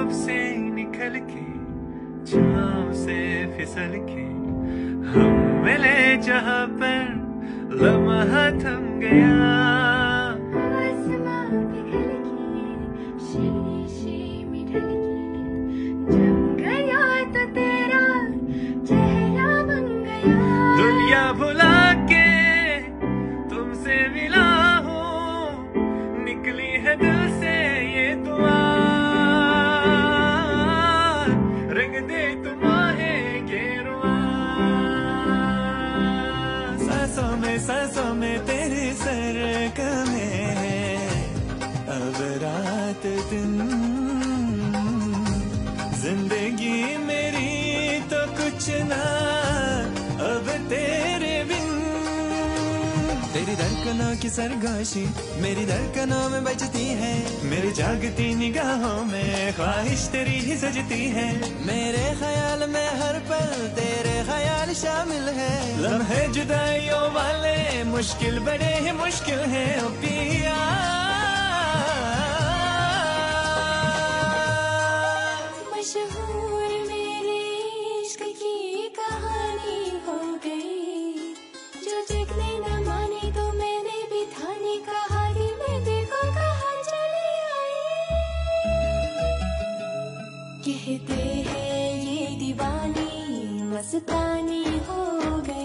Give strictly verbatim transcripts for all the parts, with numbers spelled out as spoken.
लब से निकल के छाँव से फिसल के हम मिले जहाँ पर लम्हा थम गया। आसमां पिघल के शीशे में ढल के जम गया तो तेरा चेहरा बन गया। दुनिया भुला के तुमसे मिला हूँ, निकली है दिल से ये दुआ। रंग दे तुम आहे गेरुआ। सांसों में सांसों में तेरे सर में अब रात दिन, जिंदगी मेरी तो कुछ ना अब तेरे बिन। तेरी धड़कनों की सरगोशी मेरी धड़कनों में बजती है, मेरी जागती निगाहों में ख्वाहिश तेरी ही सजती है। मेरे ख्याल में हर पल तेरे ख्याल शामिल है। लम्हे जुदाइयों वाले मुश्किल बड़े ही मुश्किल है ओ पिया। मशहूर मेरे इश्क की कहानी हो गई, जो देखने न माने तो मैंने भी थाने कहा दिल में देखो कहाँ चली आई। कहते हैं ये दीवानी मस्तानी हो गई।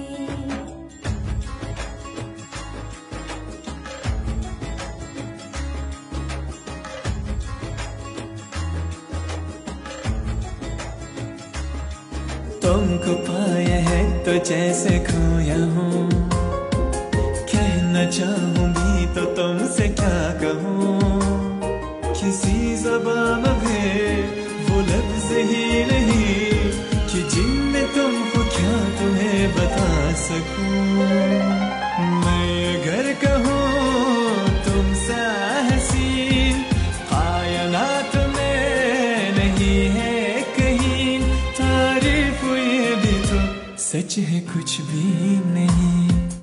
तुमको पाया है तो जैसे खोया हूँ, कहना चाहूंगी तो तुमसे क्या कहूँ। किसी ज़बान में वो लफ्ज़ ही नहीं कि जिनमें तुमको क्या तुम्हें बता सकूं। मैं घर कहूँ तुमसे हसीन कायनात में नहीं है कहीं। तारीफ ये भी तो सच है कुछ भी नहीं।